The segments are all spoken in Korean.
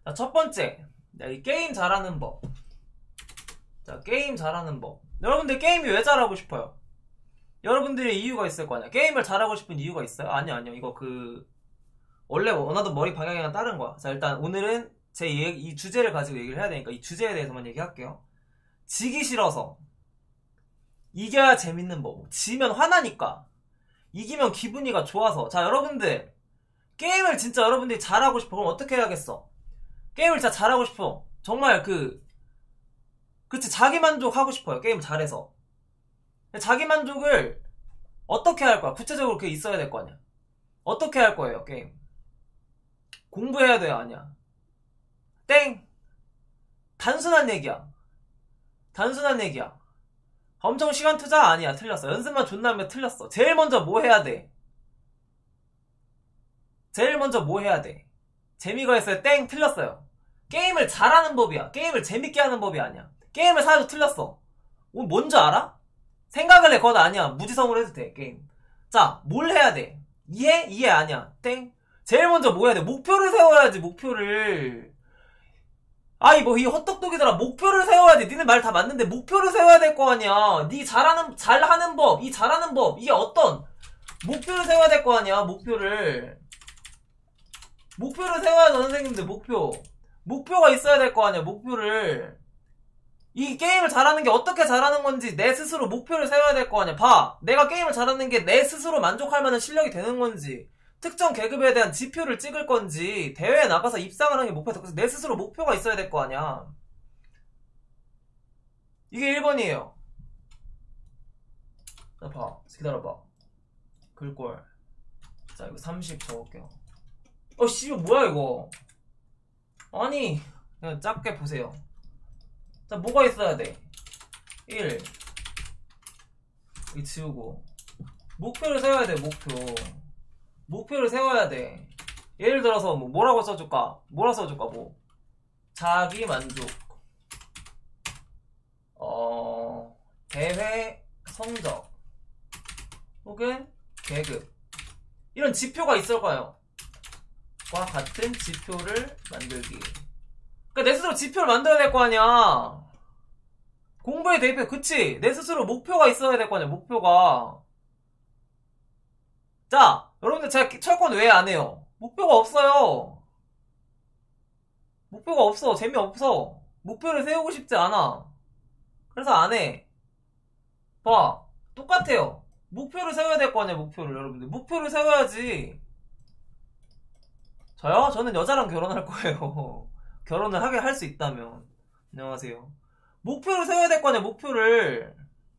자, 첫 번째. 이 게임 잘하는 법. 자, 게임 잘하는 법. 여러분들 게임이 왜 잘하고 싶어요? 여러분들의 이유가 있을 거 아니야. 게임을 잘하고 싶은 이유가 있어요? 아니요. 이거 원래 원하던 머리 방향이랑 다른 거야. 자, 일단 오늘은 이 주제를 가지고 얘기를 해야 되니까 이 주제에 대해서만 얘기할게요. 지기 싫어서. 이겨야 재밌는 법. 지면 화나니까. 이기면 기분이가 좋아서. 자, 여러분들. 게임을 진짜 여러분들이 잘하고 싶어. 그럼 어떻게 해야겠어? 게임을 진짜 잘하고 싶어. 정말 그치, 자기만족 하고 싶어요. 게임 잘해서. 자기만족을 어떻게 할 거야? 구체적으로 그게 있어야 될 거 아니야. 어떻게 할 거예요, 게임? 공부해야 돼요, 아니야? 땡! 단순한 얘기야. 단순한 얘기야. 엄청 시간 투자? 아니야. 틀렸어. 연습만 존나 하면 틀렸어. 제일 먼저 뭐 해야 돼? 제일 먼저 뭐 해야 돼? 재미가 있어요. 땡! 틀렸어요. 게임을 잘하는 법이야. 게임을 재밌게 하는 법이 아니야. 게임을 사도 틀렸어. 뭔지 알아? 생각을 해. 그건 아니야. 무지성으로 해도 돼, 게임. 자, 뭘 해야 돼? 이해? 이해 아니야. 땡. 제일 먼저 뭐 해야 돼? 목표를 세워야지, 목표를. 아이, 이 헛똑똑이들아, 목표를 세워야지. 니네 말 다 맞는데, 목표를 세워야 될 거 아니야. 잘하는 법, 잘하는 법, 이게 어떤, 목표를 세워야 될 거 아니야, 목표를. 목표를 세워야죠, 선생님들, 목표가 있어야 될 거 아니야, 목표를. 이 게임을 잘하는 게 어떻게 잘하는 건지 내 스스로 목표를 세워야 될 거 아니야. 봐. 내가 게임을 잘하는 게 내 스스로 만족할 만한 실력이 되는 건지, 특정 계급에 대한 지표를 찍을 건지, 대회에 나가서 입상을 하는 게 목표다. 그래서 내 스스로 목표가 있어야 될 거 아니야. 이게 1번이에요. 자, 봐. 기다려봐. 글꼴. 자, 이거 30 적을게요. 씨발, 뭐야, 이거. 아니, 그냥 작게 보세요. 자, 뭐가 있어야 돼? 1. 이 지우고. 목표를 세워야 돼, 목표를 세워야 돼. 예를 들어서, 뭐라고 써줄까? 자기 만족. 대회 성적. 혹은 계급. 이런 지표가 있을 거예요. 과 같은 지표를 만들기. 그러니까 내 스스로 지표를 만들어야 될 거 아니야. 공부에 대입해. 그치? 내 스스로 목표가 있어야 될 거 아니야, 목표가. 자, 여러분들 제가 철권 왜 안 해요? 목표가 없어요. 목표가 없어. 재미없어. 목표를 세우고 싶지 않아. 그래서 안 해. 봐. 똑같아요. 목표를 세워야 될 거 아니야, 목표를. 여러분들. 목표를 세워야지. 저요? 저는 여자랑 결혼할 거예요. 결혼을 하게 할 수 있다면. 안녕하세요. 목표를 세워야 될 거 아니야, 목표를.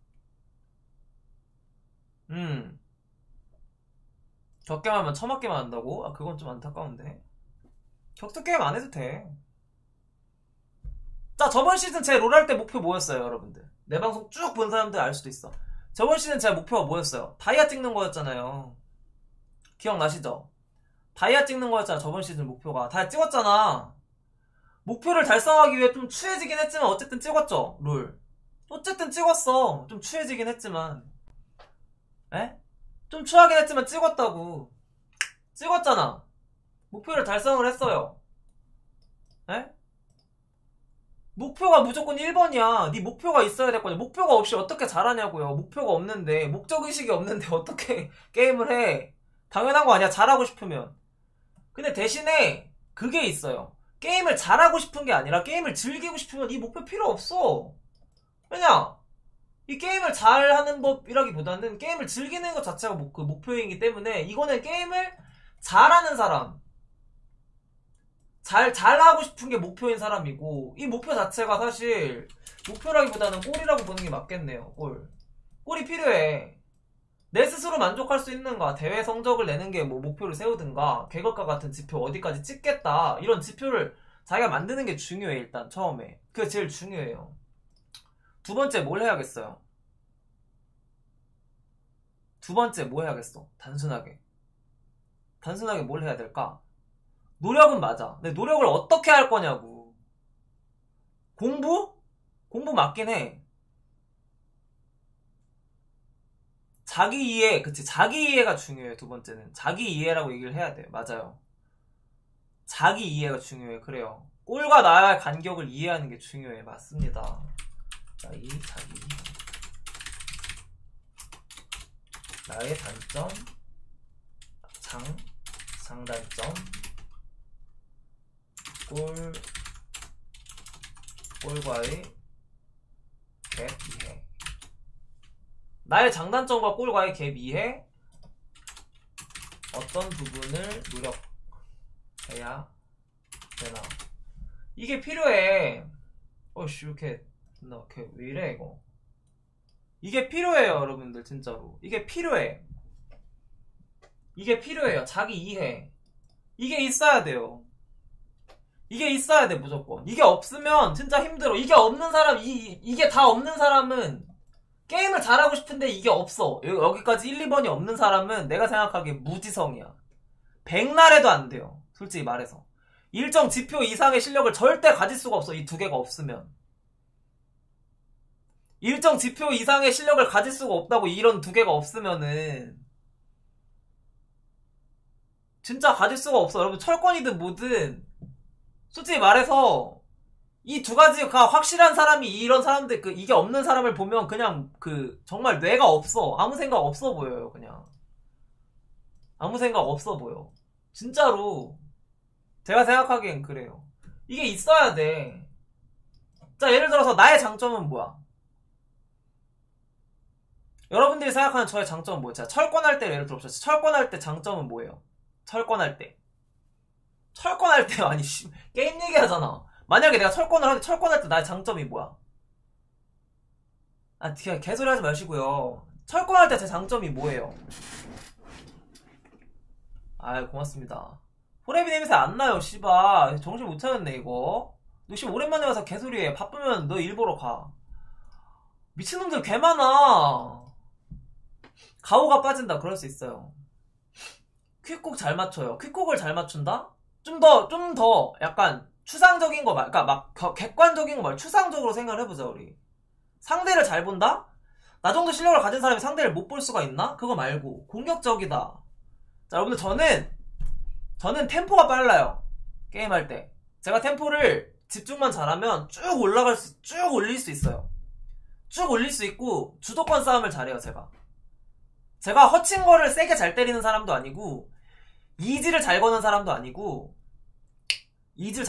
적게만 하면 처맞게만 한다고? 아, 그건 좀 안타까운데. 격투 게임 안 해도 돼. 자, 저번 시즌 제 롤 할 때 목표 뭐였어요, 여러분들? 내 방송 쭉 본 사람들 알 수도 있어. 저번 시즌 제 목표가 뭐였어요? 다이아 찍는 거였잖아요. 기억나시죠? 다이아 찍는 거였잖아, 저번 시즌 목표가. 다이아 찍었잖아. 목표를 달성하기 위해 좀 추해지긴 했지만 어쨌든 찍었죠, 롤. 어쨌든 찍었어. 좀 추해지긴 했지만. 에? 좀 추하긴 했지만 찍었다고. 찍었잖아. 목표를 달성을 했어요. 에? 목표가 무조건 1번이야. 네 목표가 있어야 될 거냐. 목표가 없이 어떻게 잘하냐고요. 목표가 없는데, 목적의식이 없는데 어떻게 게임을 해. 당연한 거 아니야, 잘하고 싶으면. 근데 대신에 그게 있어요. 게임을 잘하고 싶은 게 아니라 게임을 즐기고 싶으면 이 목표 필요 없어. 왜냐? 이 게임을 잘하는 법이라기보다는 게임을 즐기는 것 자체가 그 목표이기 때문에 이거는 게임을 잘하는 사람, 잘하고 싶은 게 목표인 사람이고, 이 목표 자체가 사실 목표라기보다는 골이라고 보는 게 맞겠네요. 골이 필요해. 내 스스로 만족할 수 있는가, 대회 성적을 내는 게 목표를 세우든가, 계급과 같은 지표 어디까지 찍겠다, 이런 지표를 자기가 만드는 게 중요해. 일단 처음에 그게 제일 중요해요. 두 번째 뭘 해야겠어요? 두 번째 뭐 해야겠어? 단순하게 뭘 해야 될까? 노력은 맞아. 근데 노력을 어떻게 할 거냐고. 공부 맞긴 해. 자기 이해, 그치. 자기 이해가 중요해요. 두 번째는 자기 이해라고 얘기를 해야 돼요. 맞아요. 자기 이해가 중요해. 그래요. 꼴과 나의 간격을 이해하는 게 중요해. 맞습니다. 자기 이해. 나의 단점, 장단점, 꼴과의 갭 이해. 나의 장단점과 꼴과의 갭 이해. 어떤 부분을 노력해야 되나. 이게 필요해. 어씨, 이렇게 왜 이래 이거. 이게 필요해요, 여러분들. 진짜로 이게 필요해. 이게 필요해요. 자기 이해. 이게 있어야 돼요. 이게 있어야 돼, 무조건. 이게 없으면 진짜 힘들어. 이게 없는 사람, 이게 다 없는 사람은 게임을 잘하고 싶은데 이게 없어. 여기까지 1, 2번이 없는 사람은 내가 생각하기에 무지성이야. 백날해도 안 돼요. 솔직히 말해서. 일정 지표 이상의 실력을 절대 가질 수가 없어. 이 두 개가 없으면. 일정 지표 이상의 실력을 가질 수가 없다고. 이런 두 개가 없으면은 진짜 가질 수가 없어. 여러분, 철권이든 뭐든 솔직히 말해서 이 두 가지가 확실한 사람이, 이런 사람들, 이게 없는 사람을 보면 그냥 정말 뇌가 없어. 아무 생각 없어 보여요. 그냥 아무 생각 없어 보여. 진짜로 제가 생각하기엔 그래요. 이게 있어야 돼. 자, 예를 들어서 나의 장점은 뭐야? 여러분들이 생각하는 저의 장점은 뭐야? 자, 철권할 때 예를 들어보세요. 철권할 때 장점은 뭐예요? 철권할 때 아니 게임 얘기하잖아. 만약에 내가 철권할 때 나의 장점이 뭐야? 아, 개소리 하지 마시고요. 철권할 때 제 장점이 뭐예요? 아유, 고맙습니다. 호레비 냄새 안 나요, 씨발. 정신 못 차렸네, 이거. 너 씨 오랜만에 와서 개소리해. 바쁘면 너 일보러 가. 미친놈들 개 많아. 가오가 빠진다. 그럴 수 있어요. 퀵콕 잘 맞춰요. 퀵콕을 잘 맞춘다? 좀 더 약간 추상적인 거 그러니까 막 객관적인 거 말고 추상적으로 생각을 해보자, 우리. 상대를 잘 본다? 나 정도 실력을 가진 사람이 상대를 못 볼 수가 있나? 그거 말고 공격적이다. 자, 여러분들, 저는 템포가 빨라요. 게임할 때. 제가 템포를 집중만 잘하면 쭉 올릴 수 있어요. 쭉 올릴 수 있고 주도권 싸움을 잘해요. 제가 허친 거를 세게 잘 때리는 사람도 아니고 이지를 잘 거는 사람도 아니고 이지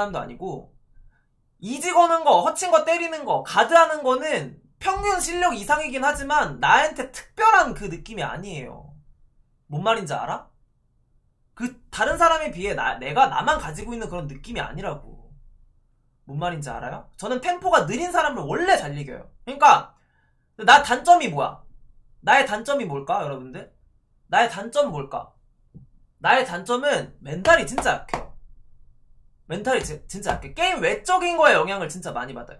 거는 거, 허친 거 때리는 거, 가드하는 거는 평균 실력 이상이긴 하지만 나한테 특별한 그 느낌이 아니에요. 뭔 말인지 알아? 다른 사람에 비해 내가 나만 가지고 있는 그런 느낌이 아니라고. 뭔 말인지 알아요? 저는 템포가 느린 사람을 원래 잘 이겨요. 그러니까 나 단점이 뭐야? 나의 단점이 뭘까, 여러분들? 나의 단점 뭘까? 나의 단점은 멘탈이 진짜 약해요. 멘탈이 진짜 약해. 게임 외적인 거에 영향을 진짜 많이 받아요.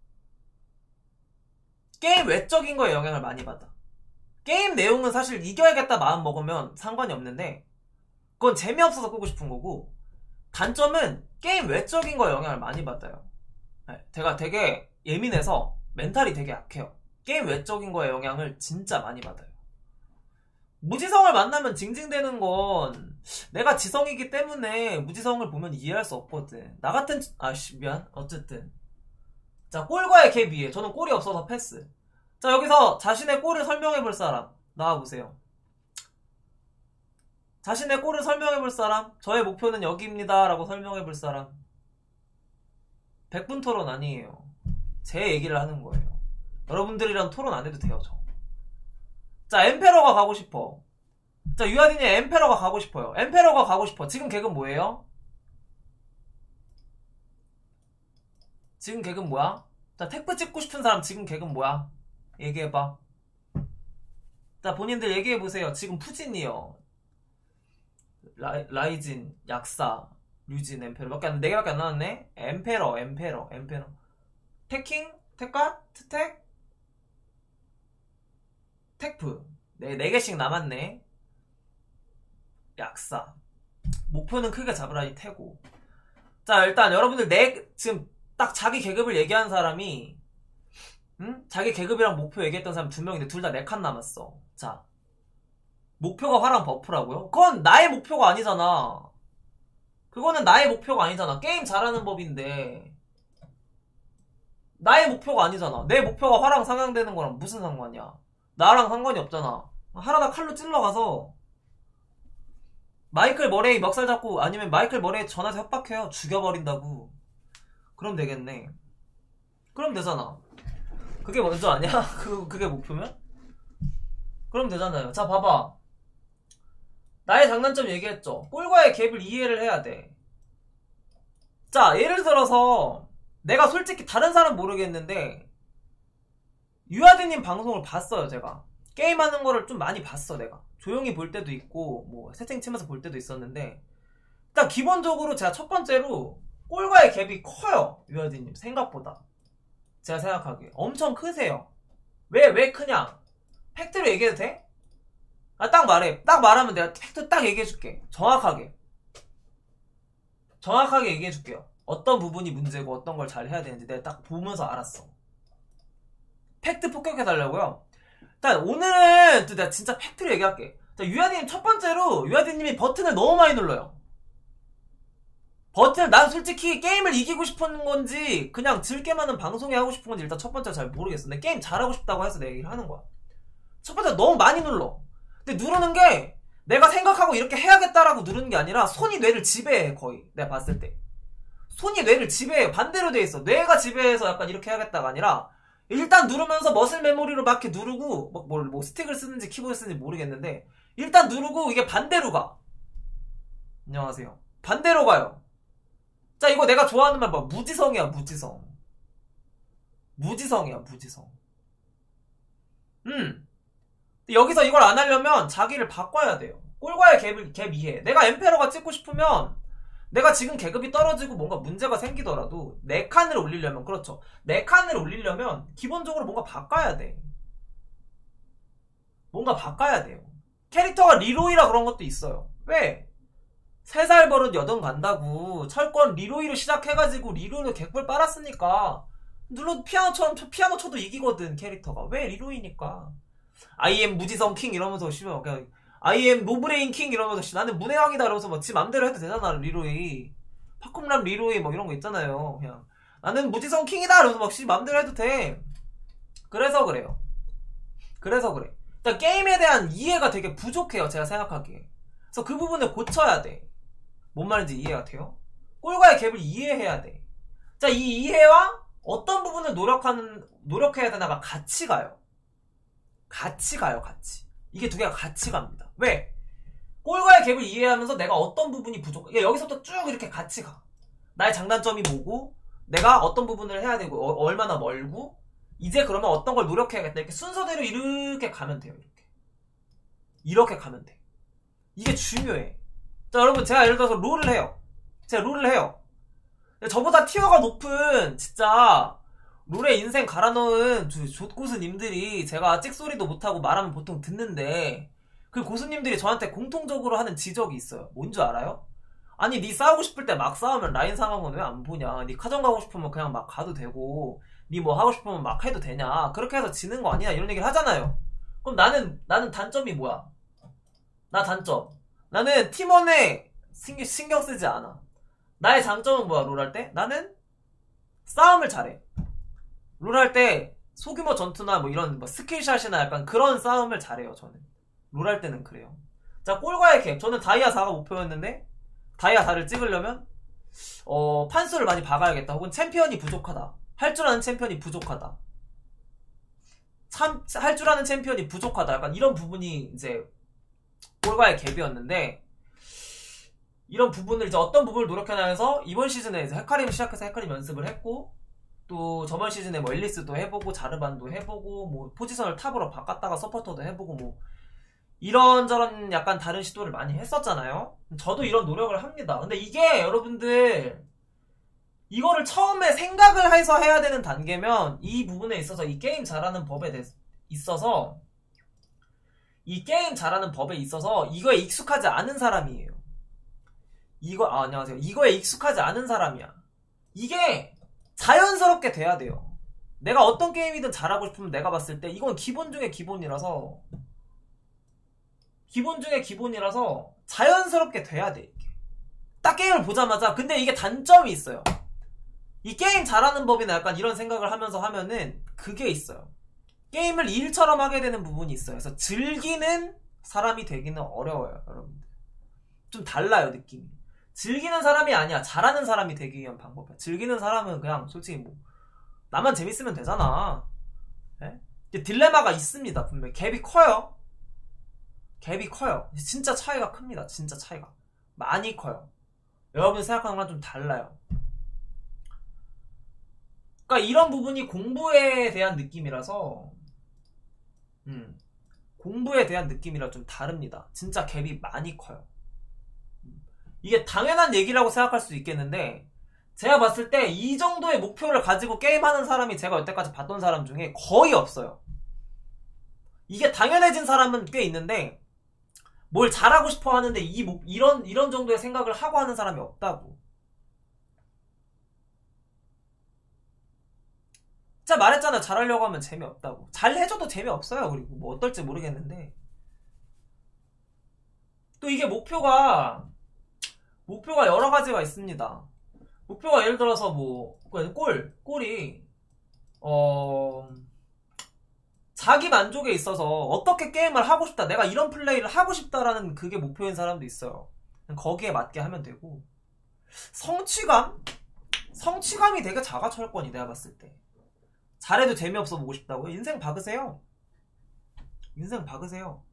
게임 외적인 거에 영향을 많이 받아. 게임 내용은 사실 이겨야겠다 마음 먹으면 상관이 없는데 그건 재미없어서 끄고 싶은 거고, 단점은 게임 외적인 거에 영향을 많이 받아요. 제가 되게 예민해서 멘탈이 되게 약해요. 게임 외적인 거에 영향을 진짜 많이 받아요. 무지성을 만나면 징징대는 건 내가 지성이기 때문에 무지성을 보면 이해할 수 없거든. 나 같은 미안. 어쨌든 자, 꼴과의 갭 이해. 저는 꼴이 없어서 패스. 자, 여기서 자신의 꼴을 설명해볼 사람 나와보세요. 자신의 꼴을 설명해볼 사람, 저의 목표는 여기입니다 라고 설명해볼 사람. 100분 토론 아니에요. 제 얘기를 하는 거예요. 여러분들이랑 토론 안 해도 돼요, 저. 자, 엠페러가 가고 싶어. 자, 유아딘이 엠페러가 가고 싶어요. 엠페러가 가고 싶어. 지금 객은 뭐예요? 지금 객은 뭐야? 자, 택프 찍고 싶은 사람 지금 객은 뭐야? 얘기해봐. 자, 본인들 얘기해보세요. 지금 푸진이요. 라이진, 약사, 류진, 엠페러. 4개밖에 안 나왔네? 엠페러. 태킹? 택가? 트택? 택프. 4개씩 남았네. 약사. 목표는 크게 잡으라니 태고. 자, 일단 여러분들 지금 딱 자기 계급을 얘기한 사람이, 자기 계급이랑 목표 얘기했던 사람 2명인데 둘 다 4칸 남았어. 자, 목표가 화랑 버프라고요? 그건 나의 목표가 아니잖아. 그거는 나의 목표가 아니잖아. 게임 잘하는 법인데 나의 목표가 아니잖아. 내 목표가 화랑 상향되는 거랑 무슨 상관이야. 나랑 상관이 없잖아. 하라다 칼로 찔러가서 마이클 머레이 멱살 잡고 아니면 마이클 머레이 전화해서 협박해요. 죽여버린다고. 그럼 되겠네. 그럼 되잖아. 그게 먼저 아니야? 그게 목표면? 그럼 되잖아요. 자, 봐봐. 나의 장단점 얘기했죠. 꼴과의 갭을 이해를 해야 돼. 자, 예를 들어서 내가 솔직히 다른 사람 모르겠는데 유아드님 방송을 봤어요. 제가 게임하는 거를 좀 많이 봤어. 내가 조용히 볼 때도 있고 뭐 세팅 치면서 볼 때도 있었는데 일단 기본적으로 제가 첫 번째로 꼴과의 갭이 커요. 유아드님 생각보다. 제가 생각하기에 엄청 크세요. 왜 크냐? 팩트로 얘기해도 돼? 아, 딱 말해. 딱 말하면 내가 팩트 딱 얘기해줄게. 정확하게 얘기해줄게요. 어떤 부분이 문제고 어떤 걸 잘 해야 되는지 내가 딱 보면서 알았어. 팩트 폭격해달라고요? 일단 오늘은 또 내가 진짜 팩트로 얘기할게. 자, 유아님 첫 번째로 유아님이 버튼을 너무 많이 눌러요. 버튼, 난 솔직히 게임을 이기고 싶은 건지 그냥 즐게만 하는 방송에 하고 싶은 건지 일단 첫 번째 잘 모르겠어. 근데 게임 잘하고 싶다고 해서 내가 얘기를 하는 거야. 첫 번째 너무 많이 눌러. 근데 누르는 게 내가 생각하고 이렇게 해야겠다라고 누르는 게 아니라 손이 뇌를 지배해. 거의 내가 봤을 때 손이 뇌를 지배해. 반대로 돼 있어. 뇌가 지배해서 약간 이렇게 해야겠다가 아니라 일단 누르면서 머슬 메모리로 막 이렇게 누르고 뭐 스틱을 쓰는지 키보드 쓰는지 모르겠는데 일단 누르고 이게 반대로 가. 안녕하세요. 반대로 가요. 자, 이거 내가 좋아하는 말 봐. 무지성이야. 무지성이야. 무지성. 여기서 이걸 안 하려면 자기를 바꿔야 돼요. 꼴과의 갭 이해. 내가 엠페러가 찍고 싶으면 내가 지금 계급이 떨어지고 뭔가 문제가 생기더라도 4칸을 올리려면, 그렇죠, 4칸을 올리려면 기본적으로 뭔가 바꿔야 돼. 뭔가 바꿔야 돼요. 캐릭터가 리로이라 그런 것도 있어요. 왜? 3살 버릇 여든 간다고 철권 리로이로 시작해가지고 리로이로 객불 빨았으니까 눌러도 피아노 쳐도 이기거든. 캐릭터가. 왜? 리로이니까. I am 무지성 킹 이러면서 쉬면 그냥 I am 노브레인 킹 이러면서 나는 문해왕이다 이러면서 막 지 맘대로 해도 되잖아. 리로이 팝콘람 리로이 뭐 이런 거 있잖아요. 그냥 나는 무지성 킹이다 이러면서 막 지 맘대로 해도 돼. 그래서 그래요. 그래서 그래. 일단 게임에 대한 이해가 되게 부족해요. 제가 생각하기에. 그래서 그 부분을 고쳐야 돼. 뭔 말인지 이해가 돼요? 꼴과의 갭을 이해해야 돼. 자, 이 이해와 어떤 부분을 노력해야 되나가 같이 가요. 같이. 이게 두 개가 같이 갑니다. 왜? 꼴과의 갭을 이해하면서 내가 어떤 부분이 부족해. 여기서부터 쭉 이렇게 같이 가. 나의 장단점이 뭐고, 내가 어떤 부분을 해야 되고, 얼마나 멀고, 이제 그러면 어떤 걸 노력해야겠다. 이렇게 순서대로 이렇게 가면 돼요. 이렇게 가면 돼. 이게 중요해. 자, 여러분, 제가 예를 들어서 롤을 해요. 저보다 티어가 높은 진짜 롤에 인생 갈아넣은 족고수님들이 제가 찍소리도 못하고 말하면 보통 듣는데 그 고수님들이 저한테 공통적으로 하는 지적이 있어요. 뭔지 알아요? 아니, 니 싸우고 싶을 때 막 싸우면 라인 상황은 왜 안 보냐. 니 카정 가고 싶으면 그냥 막 가도 되고 니 뭐 하고 싶으면 막 해도 되냐. 그렇게 해서 지는 거 아니냐. 이런 얘기를 하잖아요. 그럼 나는 단점이 뭐야? 나 단점. 나는 팀원에 신경 쓰지 않아. 나의 장점은 뭐야? 롤할 때? 나는 싸움을 잘해. 롤할 때 소규모 전투나 뭐 이런 뭐 스킬샷이나 약간 그런 싸움을 잘해요. 저는 롤할 때는 그래요. 자, 꼴과의 갭. 저는 다이아 4가 목표였는데 다이아 4를 찍으려면 판수를 많이 박아야겠다. 혹은 챔피언이 부족하다. 할 줄 아는 챔피언이 부족하다. 할 줄 아는 챔피언이 부족하다. 약간 이런 부분이 이제 꼴과의 갭이었는데 이런 부분을 이제 어떤 부분을 노력해나 해서 이번 시즌에 이제 헤카림을 시작해서 헤카림 연습을 했고 또 저번 시즌에 뭐 앨리스도 해보고 자르반도 해보고 뭐 포지션을 탑으로 바꿨다가 서포터도 해보고 뭐 이런저런 약간 다른 시도를 많이 했었잖아요. 저도 이런 노력을 합니다. 근데 이게 여러분들 이거를 처음에 생각을 해서 해야 되는 단계면 이 부분에 있어서 이 게임 잘하는 법에 있어서 이거에 익숙하지 않은 사람이에요. 안녕하세요. 이거에 익숙하지 않은 사람이야. 이게 자연스럽게 돼야 돼요. 내가 어떤 게임이든 잘하고 싶으면 내가 봤을 때 이건 기본 중에 기본이라서 자연스럽게 돼야 돼. 이게 딱 게임을 보자마자. 근데 이게 단점이 있어요. 이 게임 잘하는 법이나 약간 이런 생각을 하면서 하면은 그게 있어요. 게임을 일처럼 하게 되는 부분이 있어요. 그래서 즐기는 사람이 되기는 어려워요, 여러분들. 좀 달라요, 느낌이. 즐기는 사람이 아니야. 잘하는 사람이 되기 위한 방법이야. 즐기는 사람은 그냥 솔직히 뭐 나만 재밌으면 되잖아. 네? 딜레마가 있습니다. 분명히 갭이 커요. 갭이 커요. 진짜 차이가 큽니다. 진짜 차이가 많이 커요. 여러분이 생각하는 거랑 좀 달라요. 그러니까 이런 부분이 공부에 대한 느낌이라서 공부에 대한 느낌이라 좀 다릅니다. 진짜 갭이 많이 커요. 이게 당연한 얘기라고 생각할 수 있겠는데 제가 봤을 때 이 정도의 목표를 가지고 게임하는 사람이 제가 여태까지 봤던 사람 중에 거의 없어요. 이게 당연해진 사람은 꽤 있는데 뭘 잘하고 싶어 하는데 이런 정도의 생각을 하고 하는 사람이 없다고. 진짜 말했잖아. 잘하려고 하면 재미없다고. 잘 해줘도 재미없어요. 그리고 뭐 어떨지 모르겠는데 또 이게 목표가 여러 가지가 있습니다. 목표가 예를 들어서 뭐 골이 자기 만족에 있어서 어떻게 게임을 하고 싶다, 내가 이런 플레이를 하고 싶다라는 그게 목표인 사람도 있어요. 거기에 맞게 하면 되고, 성취감이 되게 작아. 철권이 내가 봤을 때 잘해도 재미없어 보고 싶다고요? 인생 박으세요. 인생 박으세요.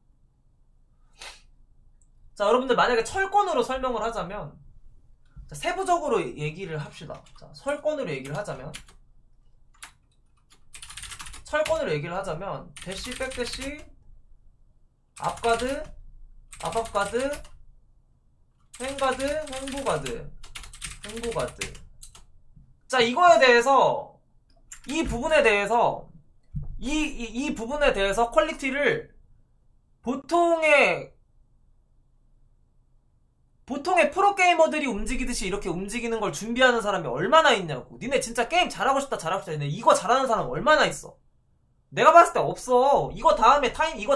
자, 여러분들 만약에 철권으로 설명을 하자면, 자, 세부적으로 얘기를 합시다. 자, 철권으로 얘기를 하자면 대시, 백대시, 앞가드, 앞앞가드, 횡가드, 횡보가드. 자, 이거에 대해서 이 부분에 대해서 퀄리티를 보통의 프로게이머들이 움직이듯이 이렇게 움직이는 걸 준비하는 사람이 얼마나 있냐고. 니네 진짜 게임 잘하고 싶다 했는데 이거 잘하는 사람 얼마나 있어? 내가 봤을 때 없어. 이거 다음에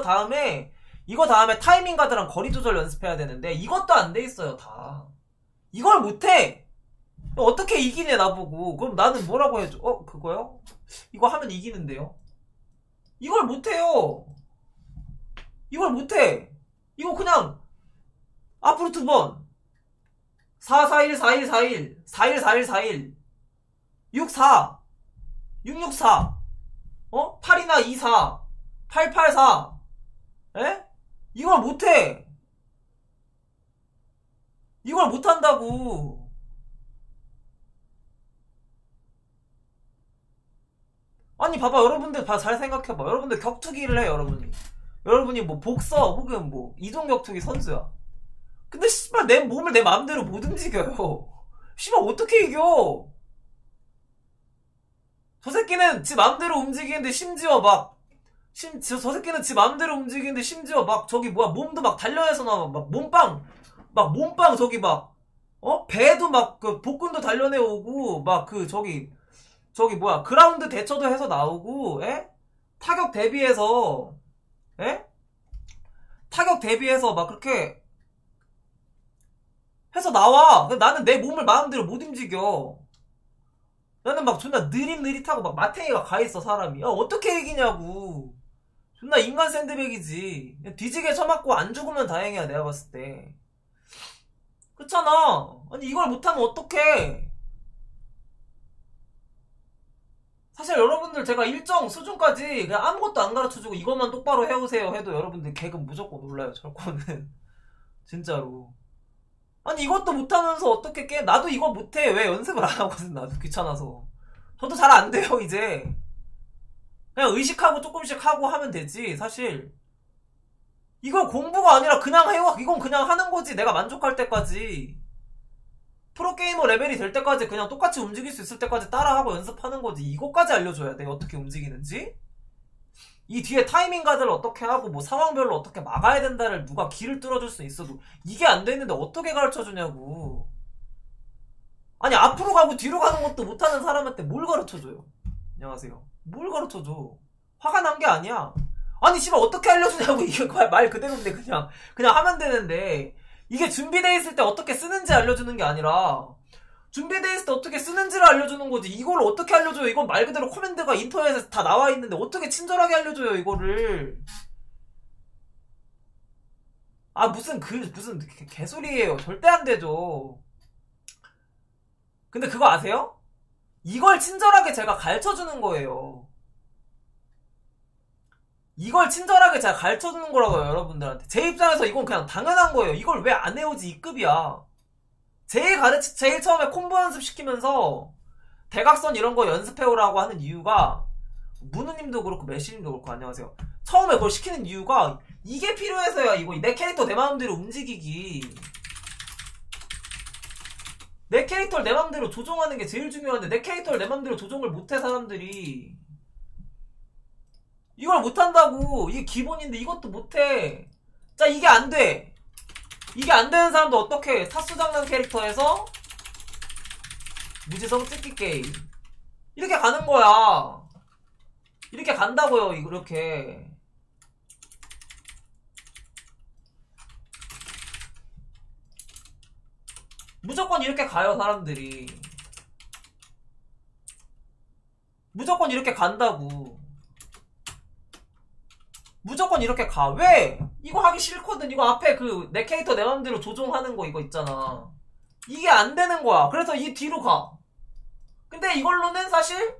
타이밍 가드랑 거리 조절 연습해야 되는데 이것도 안 돼 있어요, 다. 이걸 못해. 어떻게 이기네, 나보고. 그럼 나는 뭐라고 해줘? 그거요? 이거 하면 이기는데요? 이걸 못해요. 이걸 못해. 이거 그냥 앞으로 2번 441 41 41 41 41 41 64 664 8이나 24 884 에? 이걸 못해. 이걸 못한다고. 아니 봐봐, 여러분들 잘 생각해봐. 여러분들 격투기를 해. 여러분이 뭐 복서 혹은 뭐 이동격투기 선수야. 근데 씨발 내 몸을 내 마음대로 못 움직여요. 씨발 어떻게 이겨? 저 새끼는 지 마음대로 움직이는데 심지어 저 새끼는 지 마음대로 움직이는데 심지어 저기 몸도 단련해서 나와. 몸빵 저기 배도 그 복근도 단련해오고 그라운드 대처도 해서 나오고, 타격 대비해서 그렇게 해서 나와. 나는 내 몸을 마음대로 못 움직여. 나는 존나 느릿느릿하고 마탱이가 가있어, 사람이. 어떻게 이기냐고. 존나 인간 샌드백이지. 뒤지게 쳐맞고 안 죽으면 다행이야, 내가 봤을 때. 그렇잖아. 아니, 이걸 못하면 어떡해. 사실 여러분들 제가 일정 수준까지 그냥 아무것도 안 가르쳐주고 이것만 똑바로 해오세요 해도 여러분들 개그 무조건 놀라요, 저거는. 진짜로. 아니, 이것도 못하면서 어떻게 나도 이거 못해. 왜 연습을 안 하거든, 나도. 귀찮아서. 저도 잘 안 돼요, 이제. 그냥 의식하고 조금씩 하고 하면 되지, 사실. 이거 공부가 아니라 이건 그냥 하는 거지. 내가 만족할 때까지. 프로게이머 레벨이 될 때까지 그냥 똑같이 움직일 수 있을 때까지 따라하고 연습하는 거지. 이것까지 알려줘야 돼, 어떻게 움직이는지. 이 뒤에 타이밍 가드를 어떻게 하고 상황별로 어떻게 막아야 된다를 누가 길을 뚫어줄 수 있어도 이게 안 되는데 어떻게 가르쳐주냐고. 아니, 앞으로 가고 뒤로 가는 것도 못하는 사람한테 뭘 가르쳐줘요. 안녕하세요. 뭘 가르쳐줘. 화가 난 게 아니야. 아니 씨발 어떻게 알려주냐고. 이게 말 그대로인데 그냥 하면 되는데 이게 준비돼 있을 때 어떻게 쓰는지 알려주는 게 아니라 준비돼 있을 때 어떻게 쓰는지를 알려주는 거지. 이걸 어떻게 알려줘요? 이건 말 그대로 커맨드가 인터넷에 다 나와 있는데 어떻게 친절하게 알려줘요 이거를. 아 무슨 개소리예요. 절대 안 되죠. 근데 그거 아세요? 이걸 친절하게 제가 가르쳐주는 거예요. 이걸 친절하게 제가 가르쳐주는 거라고요, 여러분들한테. 제 입장에서 이건 그냥 당연한 거예요. 이걸 왜 안 해오지, 이 급이야. 제일 처음에 콤보 연습시키면서 대각선 이런 거 연습해오라고 하는 이유가, 문우님도 그렇고 메시님도 그렇고, 안녕하세요. 처음에 그걸 시키는 이유가 이게 필요해서야. 이거 내 캐릭터 내 마음대로 움직이기. 내 캐릭터를 내 맘대로 조종하는 게 제일 중요한데 내 캐릭터를 내 맘대로 조종을 못해 사람들이. 이걸 못한다고. 이게 기본인데 이것도 못해. 자 이게 안돼. 이게 안되는 사람도 어떻게 타수장난 캐릭터에서 무지성 찍기 게임 이렇게 가는 거야. 이렇게 간다고요. 이렇게 무조건 이렇게 가요. 사람들이 무조건 이렇게 간다고. 무조건 이렇게 가. 왜? 이거 하기 싫거든. 이거 앞에 그 내 캐릭터 내 맘대로 조종하는 거 이거 있잖아. 이게 안 되는 거야. 그래서 이 뒤로 가. 근데 이걸로는 사실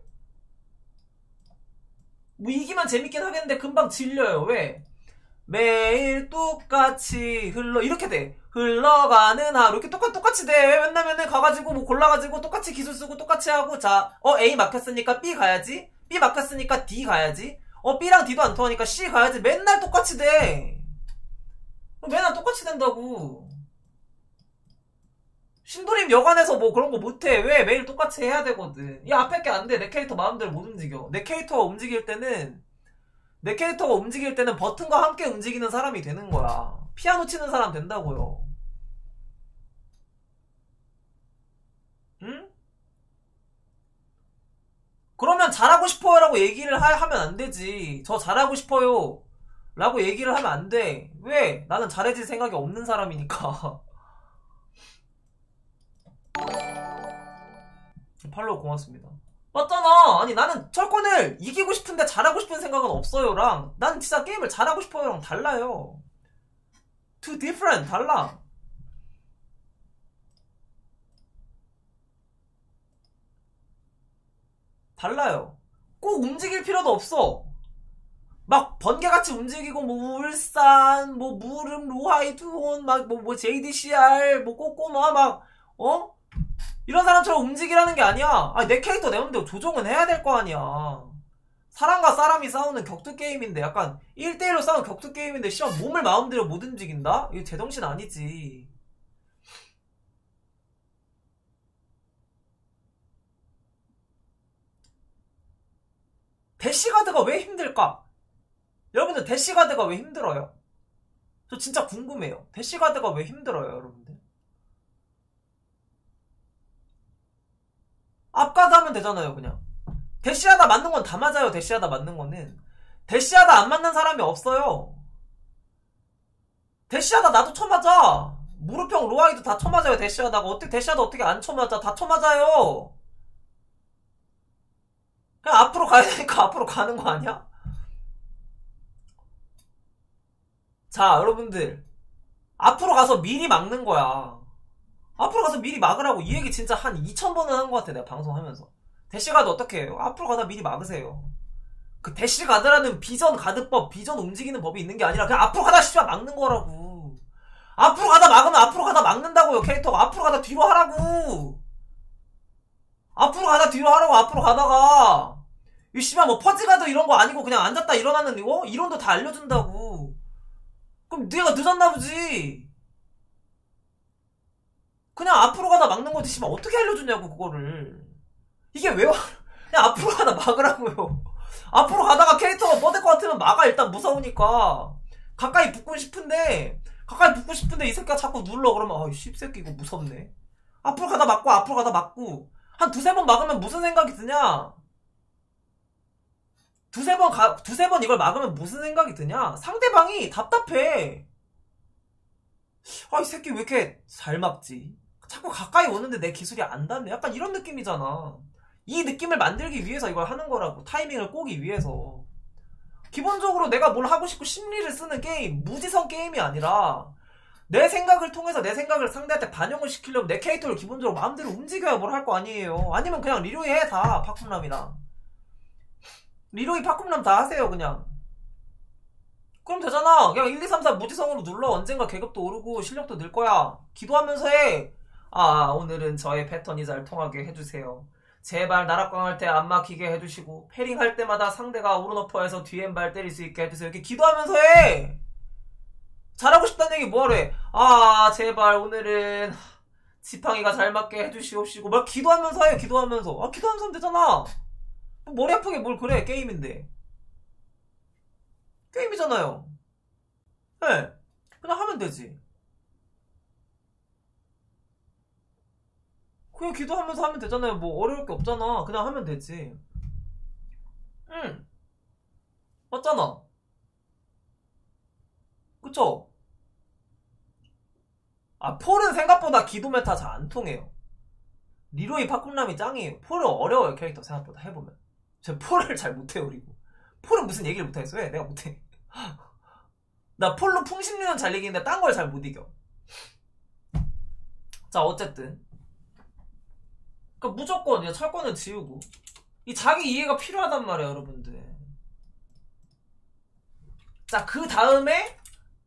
뭐 이기면 재밌긴 하겠는데 금방 질려요. 왜? 매일 똑같이 이렇게 돼. 흘러가는 하루. 이렇게 똑같이 돼. 왜냐면은 가가지고 뭐 골라가지고 똑같이 기술 쓰고 똑같이 하고, 자, A 막혔으니까 B 가야지. B 막혔으니까 D 가야지. B랑 D도 안 통하니까 C 가야지. 맨날 똑같이 돼. 맨날 똑같이 된다고. 신도림 여관에서 뭐 그런 거 못해. 왜? 매일 똑같이 해야 되거든. 이 앞에 게 안 돼. 내 캐릭터 마음대로 못 움직여. 내 캐릭터가 움직일 때는 버튼과 함께 움직이는 사람이 되는 거야. 피아노 치는 사람 된다고요. 응? 그러면 잘하고 싶어요 라고 얘기를 하면 안 되지. 저 잘하고 싶어요 라고 얘기를 하면 안 돼. 왜? 나는 잘해질 생각이 없는 사람이니까. 팔로우 고맙습니다. 맞잖아. 아니 나는 철권을 이기고 싶은데 잘하고 싶은 생각은 없어요랑 난 진짜 게임을 잘하고 싶어요랑 달라요. Two different. 달라. 달라요. 꼭 움직일 필요도 없어. 막 번개같이 움직이고 뭐 울산 뭐 무름 로하이 투혼 막 뭐 JDCR 뭐 꼬꼬마 막 이런 사람처럼 움직이라는 게 아니야. 아니 내 캐릭터 내 맘대로 조종은 해야 될 거 아니야. 사람과 사람이 싸우는 격투 게임인데 약간 1대1로 싸우는 격투 게임인데 씨발 몸을 마음대로 못 움직인다? 이거 제정신 아니지. 대시가드가 왜 힘들까? 여러분들 대시가드가 왜 힘들어요? 저 진짜 궁금해요. 대시가드가 왜 힘들어요 여러분들? 앞가드 하면 되잖아요 그냥. 대시하다 맞는 건 다 맞아요. 대시하다 맞는 거는. 대시하다 안 맞는 사람이 없어요. 대시하다 나도 쳐맞아. 무릎형 로아이도 다 쳐맞아요. 대시하다가. 어떻게 대시하다 어떻게 안 쳐맞아. 다 쳐맞아요. 그냥 앞으로 가야 되니까 앞으로 가는 거 아니야? 자 여러분들 앞으로 가서 미리 막는 거야. 앞으로 가서 미리 막으라고. 이 얘기 진짜 한 2000번은 한 것 같아 내가 방송하면서. 대시가드 어떻게 해요? 앞으로 가다 미리 막으세요. 그 대시가드라는 비전 가드법, 비전 움직이는 법이 있는 게 아니라 그냥 앞으로 가다 씨발 막는 거라고. 앞으로 가다 막으면 앞으로 가다 막는다고요. 캐릭터가 앞으로 가다 뒤로 하라고. 앞으로 가다 뒤로 하라고. 앞으로 가다가 이 씨발 뭐 퍼즈가드 이런 거 아니고 그냥 앉았다 일어나는 이거 이론도 다 알려준다고. 그럼 네가 늦었나 보지. 그냥 앞으로 가다 막는 거지. 씨발 어떻게 알려주냐고 그거를. 이게 왜 그냥 앞으로 가다 막으라고요. 앞으로 가다가 캐릭터가 뻗을 것 같으면 막아. 일단 무서우니까. 가까이 붙고 싶은데 이 새끼가 자꾸 눌러. 그러면 이 씹새끼 이거 무섭네. 앞으로 가다 막고 한 두세 번 막으면 무슨 생각이 드냐? 두세 번 이걸 막으면 무슨 생각이 드냐? 상대방이 답답해. 아, 이 새끼 왜 이렇게 잘 막지? 자꾸 가까이 오는데 내 기술이 안 닿네. 약간 이런 느낌이잖아. 이 느낌을 만들기 위해서 이걸 하는 거라고. 타이밍을 꼬기 위해서. 기본적으로 내가 뭘 하고 싶고 심리를 쓰는 게임, 무지성 게임이 아니라 내 생각을 통해서 내 생각을 상대한테 반영을 시키려면 내 캐릭터를 기본적으로 마음대로 움직여야 뭘 할 거 아니에요. 아니면 그냥 리로이 해, 다. 파쿰남이랑. 리로이 파쿰남 다 하세요, 그냥. 그럼 되잖아. 그냥 1, 2, 3, 4 무지성으로 눌러. 언젠가 계급도 오르고 실력도 늘 거야. 기도하면서 해. 아, 오늘은 저의 패턴이 잘 통하게 해주세요. 제발 나락광할 때 안 막히게 해주시고 패링할 때마다 상대가 오른어퍼에서 뒤에 발 때릴 수 있게 해주세요. 이렇게 기도하면서 해. 잘하고 싶다는 얘기 뭐하래. 아, 제발 오늘은 지팡이가 잘 맞게 해주시옵시고 막 기도하면서 해. 기도하면서. 아, 기도하면서 하면 되잖아. 뭐 머리 아프게 뭘 그래. 게임인데. 게임이잖아요. 네. 그냥 하면 되지. 그냥 기도하면서 하면 되잖아요. 뭐 어려울 게 없잖아. 그냥 하면 되지. 응. 맞잖아. 그쵸? 아, 폴은 생각보다 기도 메타 잘 안 통해요. 리로이 파쿤남이 짱이에요. 폴은 어려워요, 캐릭터 생각보다 해보면. 저 폴을 잘 못해요, 그리고. 폴은 무슨 얘기를 못하겠어. 왜? 내가 못해. 나 폴로 풍신류는 잘 이기는데 딴 걸 잘 못 이겨. 자, 어쨌든. 그러니까 무조건 철권을 지우고. 이 자기 이해가 필요하단 말이야, 여러분들. 자, 그 다음에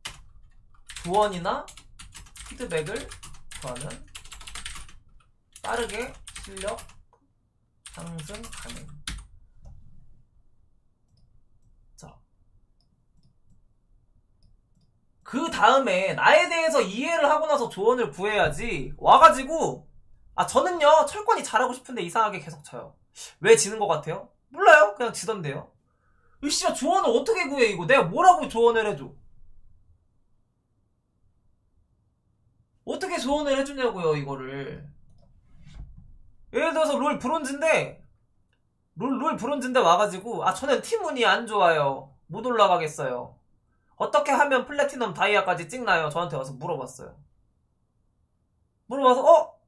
조언이나 피드백을 더하면 빠르게 실력 상승 가능. 자, 그 다음에 나에 대해서 이해를 하고 나서 조언을 구해야지. 와가지고 아, 저는요 철권이 잘하고 싶은데 이상하게 계속 져요. 왜 지는 것 같아요? 몰라요. 그냥 지던데요. 이 씨발 조언을 어떻게 구해 이거. 내가 뭐라고 조언을 해줘. 어떻게 조언을 해주냐고요 이거를. 예를 들어서 롤 브론즈인데 롤 브론즈인데 와가지고 아, 저는 팀운이 안 좋아요. 못 올라가겠어요. 어떻게 하면 플래티넘 다이아까지 찍나요? 저한테 와서 물어봤어요. 물어봐서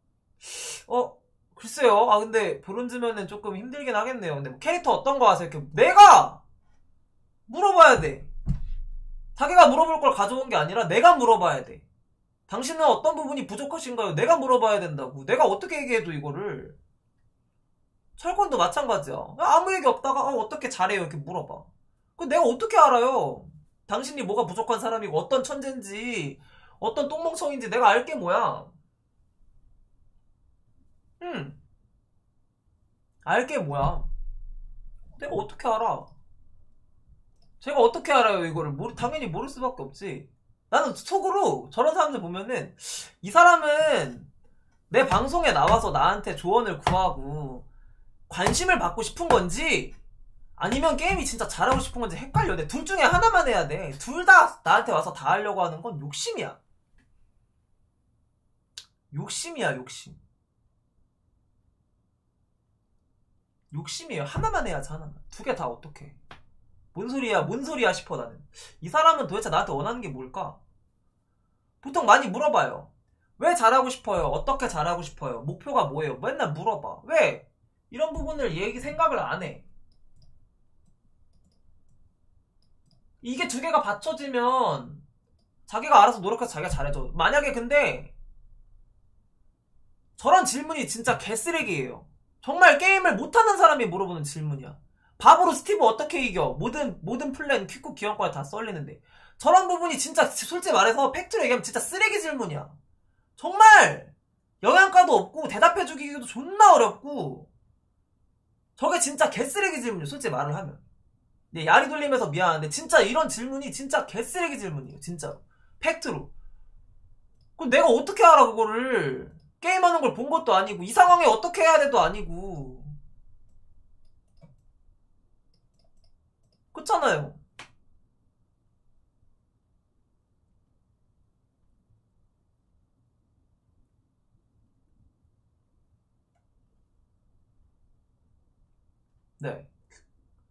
글쎄요. 아, 근데 브론즈면은 조금 힘들긴 하겠네요. 근데 뭐 캐릭터 어떤 거 아세요? 이렇게 내가 물어봐야 돼. 자기가 물어볼 걸 가져온 게 아니라 내가 물어봐야 돼. 당신은 어떤 부분이 부족하신가요? 내가 물어봐야 된다고. 내가 어떻게 얘기해도 이거를. 철권도 마찬가지야. 아무 얘기 없다가 어떻게 잘해요? 이렇게 물어봐. 그 내가 어떻게 알아요? 당신이 뭐가 부족한 사람이고 어떤 천재인지 어떤 똥멍청인지 내가 알 게 뭐야? 알 게 뭐야? 내가 어떻게 알아? 제가 어떻게 알아요 이거를? 당연히 모를 수밖에 없지. 나는 속으로 저런 사람들 보면은 이 사람은 내 방송에 나와서 나한테 조언을 구하고 관심을 받고 싶은 건지 아니면 게임이 진짜 잘하고 싶은 건지 헷갈려. 근데 둘 중에 하나만 해야 돼. 둘 다 나한테 와서 다 하려고 하는 건 욕심이야. 욕심이야, 욕심. 욕심이에요. 하나만 해야지, 하나만. 두 개 다 어떡해. 뭔 소리야 싶어, 나는. 이 사람은 도대체 나한테 원하는 게 뭘까? 보통 많이 물어봐요. 왜 잘하고 싶어요? 어떻게 잘하고 싶어요? 목표가 뭐예요? 맨날 물어봐. 왜? 이런 부분을 생각을 안 해. 이게 두 개가 받쳐지면 자기가 알아서 노력해서 자기가 잘해줘. 만약에 근데 저런 질문이 진짜 개쓰레기예요. 정말 게임을 못하는 사람이 물어보는 질문이야. 밥으로 스티브 어떻게 이겨? 모든 플랜 퀵쿡 기왕권에 다 썰리는데 저런 부분이 진짜 솔직히 말해서 팩트로 얘기하면 진짜 쓰레기 질문이야. 정말 영양가도 없고 대답해주기도 존나 어렵고 저게 진짜 개쓰레기 질문이에요. 솔직히 말을 하면. 네, 야리 돌리면서 미안한데 진짜 이런 질문이 진짜 개쓰레기 질문이에요. 진짜로. 팩트로. 그럼 내가 어떻게 알아 그거를. 게임하는 걸 본 것도 아니고 이 상황에 어떻게 해야 돼도 아니고. 그렇잖아요. 네.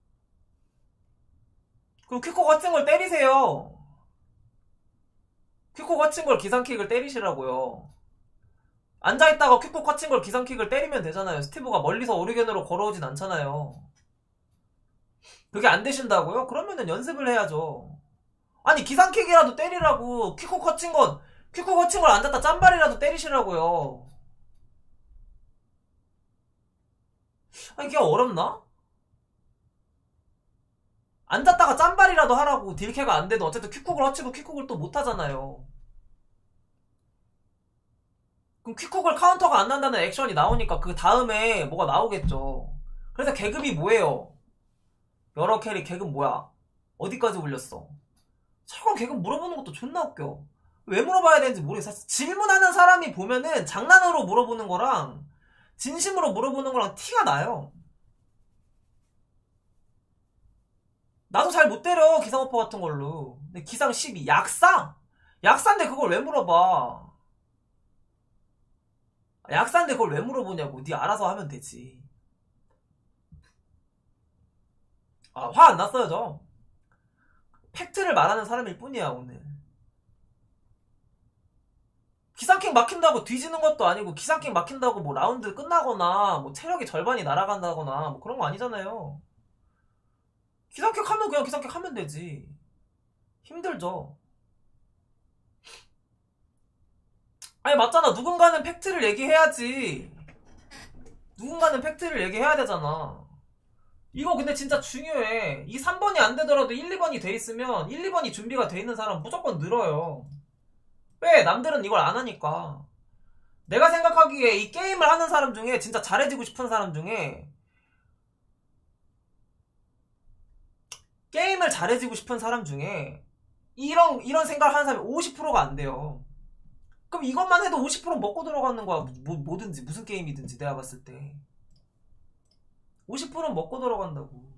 그럼 퀵코 같은 걸 때리세요. 퀵코 거친 걸 기상킥을 때리시라고요. 앉아있다가 퀵코 거친 걸 기상킥을 때리면 되잖아요. 스티브가 멀리서 오리겐으로 걸어오진 않잖아요. 그게 안 되신다고요? 그러면은 연습을 해야죠. 아니 기상킥이라도 때리라고. 퀵코 거친 걸 앉았다 짬발이라도 때리시라고요. 아니 그게 어렵나? 앉았다가 짬발이라도 하라고. 딜캐가 안 돼도 어쨌든 퀵콕을 허치고 퀵콕을 또 못하잖아요. 그럼 퀵콕을 카운터가 안 난다는 액션이 나오니까 그 다음에 뭐가 나오겠죠. 그래서 계급이 뭐예요? 여러 캐릭 계급 뭐야? 어디까지 올렸어? 철권 계급 물어보는 것도 존나 웃겨. 왜 물어봐야 되는지 모르겠어. 질문하는 사람이 보면은 장난으로 물어보는 거랑 진심으로 물어보는 거랑 티가 나요. 나도 잘 못 때려 기상 오퍼 같은 걸로. 근데 기상 12 약사? 약사인데 그걸 왜 물어봐? 약사인데 그걸 왜 물어보냐고. 네 알아서 하면 되지. 아, 화 안 났어요 저. 팩트를 말하는 사람일 뿐이야 오늘. 기상킥 막힌다고 뒤지는 것도 아니고 기상킥 막힌다고 뭐 라운드 끝나거나 뭐 체력이 절반이 날아간다거나 뭐 그런 거 아니잖아요. 기상킥 하면 그냥 기상킥 하면 되지. 힘들죠. 아니 맞잖아. 누군가는 팩트를 얘기해야지. 누군가는 팩트를 얘기해야 되잖아. 이거 근데 진짜 중요해. 이 3번이 안 되더라도 1, 2번이 돼 있으면 1, 2번이 준비가 돼 있는 사람 무조건 늘어요. 왜? 남들은 이걸 안 하니까. 내가 생각하기에 이 게임을 하는 사람 중에 진짜 잘해지고 싶은 사람 중에 게임을 잘해지고 싶은 사람 중에 이런 생각을 하는 사람이 50%가 안 돼요. 그럼 이것만 해도 50%는 먹고 들어가는 거야. 뭐든지 무슨 게임이든지 내가 봤을 때 50%는 먹고 들어간다고.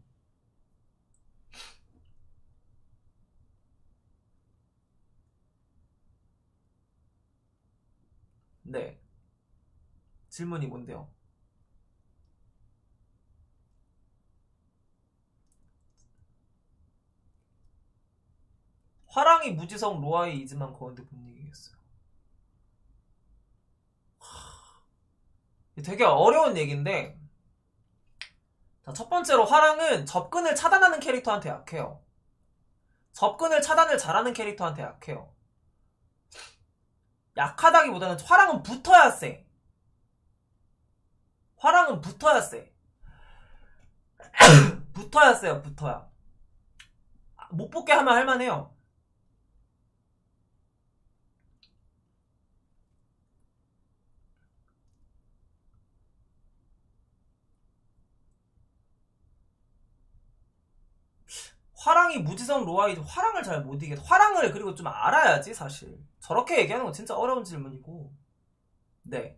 네. 질문이 뭔데요? 화랑이 무지성 로아의 이즈만 거는데 못 이기겠어요. 되게 어려운 얘기인데, 자, 첫 번째로 화랑은 접근을 차단하는 캐릭터한테 약해요. 접근을 차단을 잘하는 캐릭터한테 약해요. 약하다기보다는 화랑은 붙어야 세. 화랑은 붙어야 세. 붙어야 세요. 붙어야. 못 붙게 하면 할만해요. 화랑이 무지성 로아이 화랑을 잘 못 이겨. 화랑을 그리고 좀 알아야지 사실. 저렇게 얘기하는 건 진짜 어려운 질문이고. 네.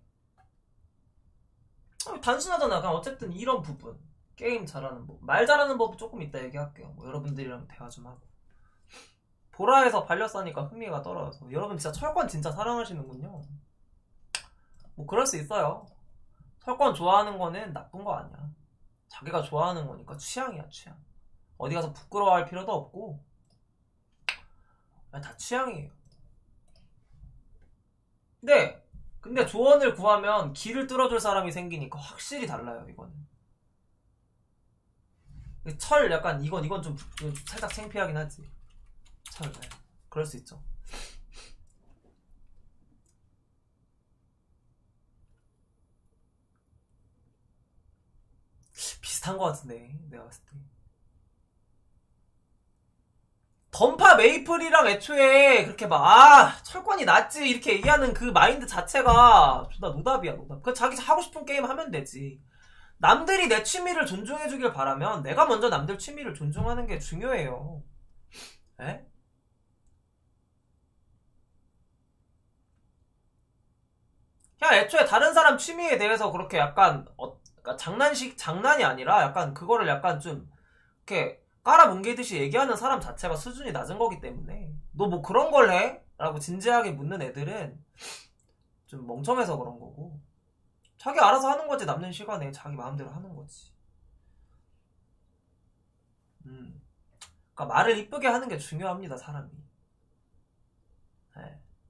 단순하잖아. 그냥 어쨌든 이런 부분. 게임 잘하는 법. 말 잘하는 법 조금 이따 얘기할게요. 뭐 여러분들이랑 대화 좀 하고. 보라에서 반려싸니까 흥미가 떨어져서. 여러분 진짜 철권 진짜 사랑하시는군요. 뭐 그럴 수 있어요. 철권 좋아하는 거는 나쁜 거 아니야. 자기가 좋아하는 거니까 취향이야 취향. 어디 가서 부끄러워할 필요도 없고 다 취향이에요. 근데 조언을 구하면 길을 뚫어줄 사람이 생기니까 확실히 달라요 이거는. 철 약간 이건 좀 살짝 창피하긴 하지. 철 네. 그럴 수 있죠. 비슷한 거 같은데 내가 봤을 때. 던파 메이플이랑 애초에 그렇게 막 철권이 낫지 이렇게 얘기하는 그 마인드 자체가 존나 노답이야 노답. 그 자기 하고 싶은 게임 하면 되지. 남들이 내 취미를 존중해주길 바라면 내가 먼저 남들 취미를 존중하는 게 중요해요. 에? 그냥 애초에 다른 사람 취미에 대해서 그렇게 약간 그러니까 장난이 아니라 약간 그거를 약간 좀 이렇게 깔아뭉개듯이 얘기하는 사람 자체가 수준이 낮은 거기 때문에 너 뭐 그런 걸 해? 라고 진지하게 묻는 애들은 좀 멍청해서 그런 거고 자기 알아서 하는 거지. 남는 시간에 자기 마음대로 하는 거지. 그러니까 말을 이쁘게 하는 게 중요합니다 사람이. 네.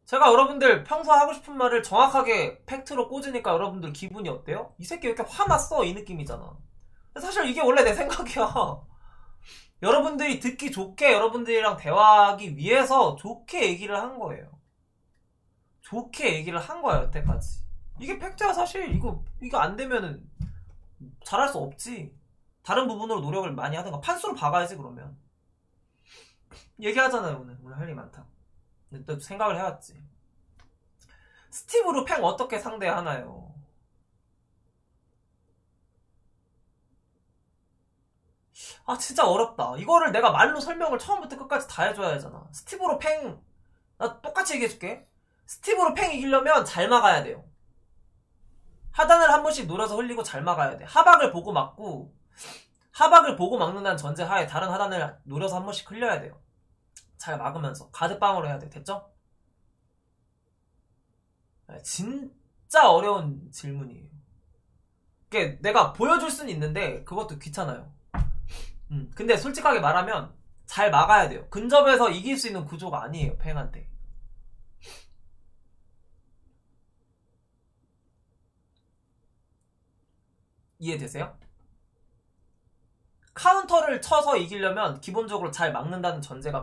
제가 여러분들 평소 하고 싶은 말을 정확하게 팩트로 꽂으니까 여러분들 기분이 어때요? 이 새끼 왜 이렇게 화났어? 이 느낌이잖아. 사실 이게 원래 내 생각이야. 여러분들이 듣기 좋게 여러분들이랑 대화하기 위해서 좋게 얘기를 한 거예요. 좋게 얘기를 한 거야, 여태까지. 이게 팩트야, 사실. 이거 안 되면은 잘할 수 없지. 다른 부분으로 노력을 많이 하든가. 판수로 박아야지, 그러면. 얘기하잖아요, 오늘 할 일이 많다. 근데 또 생각을 해왔지. 스티브 루팽 어떻게 상대하나요? 아, 진짜 어렵다. 이거를 내가 말로 설명을 처음부터 끝까지 다 해줘야 하잖아. 스티브 루팽, 나 똑같이 얘기해줄게. 스티브 루팽 이기려면 잘 막아야 돼요. 하단을 한 번씩 노려서 흘리고 잘 막아야 돼. 하박을 보고 막고, 하박을 보고 막는다는 전제하에 다른 하단을 노려서 한 번씩 흘려야 돼요. 잘 막으면서. 가드빵으로 해야 돼. 됐죠? 진짜 어려운 질문이에요. 그게 내가 보여줄 수는 있는데, 그것도 귀찮아요. 근데 솔직하게 말하면, 잘 막아야 돼요. 근접에서 이길 수 있는 구조가 아니에요, 팽한테. 이해되세요? 카운터를 쳐서 이기려면 기본적으로 잘 막는다는 전제가